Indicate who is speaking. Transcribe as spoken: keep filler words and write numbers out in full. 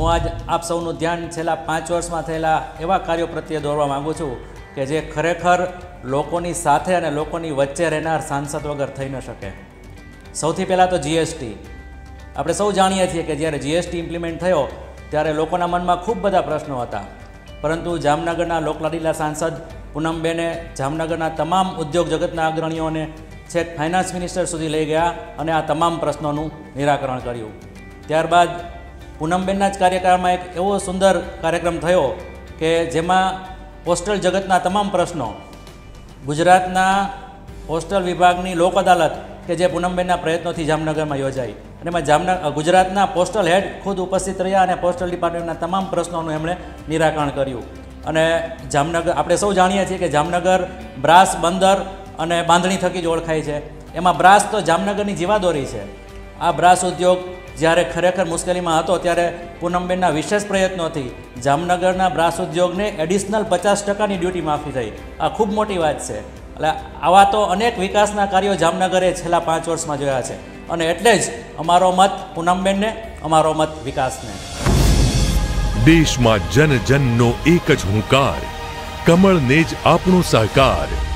Speaker 1: હું આજ આપ સૌનું ધ્યાન છેલ્લા પાંચ વર્ષમાં થયેલા એવા કાર્યો પ્રત્યે દોરવા માગું છું કે જે ખરેખર લોકોની સાથે અને લોકોની વચ્ચે રહેનાર સાંસદ વગર થઈ ન શકે। સૌથી પહેલાં તો જીએસટી। આપણે સૌ જાણીએ છીએ કે જ્યારે જીએસટી ઇમ્પ્લિમેન્ટ થયો ત્યારે લોકોના મનમાં ખૂબ બધા પ્રશ્નો હતા, પરંતુ જામનગરના લોકલાડીલા સાંસદ પૂનમબેને જામનગરના તમામ ઉદ્યોગ જગતના અગ્રણીઓને છેક ફાઇનાન્સ મિનિસ્ટર સુધી લઈ ગયા અને આ તમામ પ્રશ્નોનું નિરાકરણ કર્યું। ત્યારબાદ પૂનમબેનના જ કાર્યકાળમાં એક એવો સુંદર કાર્યક્રમ થયો કે જેમાં પોસ્ટલ જગતના તમામ પ્રશ્નો, ગુજરાતના પોસ્ટલ વિભાગની લોક અદાલત કે જે પૂનમબેનના પ્રયત્નોથી જામનગરમાં યોજાઈ અને એમાં જામનગર ગુજરાતના પોસ્ટલ હેડ ખુદ ઉપસ્થિત રહ્યા અને પોસ્ટલ ડિપાર્ટમેન્ટના તમામ પ્રશ્નોનું એમણે નિરાકરણ કર્યું। અને જામનગર આપણે સૌ જાણીએ છીએ કે જામનગર બ્રાસ, બંદર અને બાંધણી થકી જ ઓળખાય છે। એમાં બ્રાસ તો જામનગરની જીવાદોરી છે। આ બ્રાસ ઉદ્યોગ જ્યારે ખરેખર મુશ્કેલીમાં હતો ત્યારે પૂનમબેનના વિશેષ પ્રયત્નોથી જામનગરના બ્રાસ ઉદ્યોગને એડિશનલ પચાસ ટકાની ડ્યુટી માફી થઈ। આ ખૂબ મોટી વાત છે। એટલે આવા તો અનેક વિકાસના કાર્યો જામનગરે છેલ્લા પાંચ વર્ષમાં જોયા છે અને એટલે જ અમારો મત પૂનમબેનને, અમારો મત વિકાસને।
Speaker 2: દેશમાં જન જનનો એક જ હુંકાર, કમળને જ આપણો સહકાર।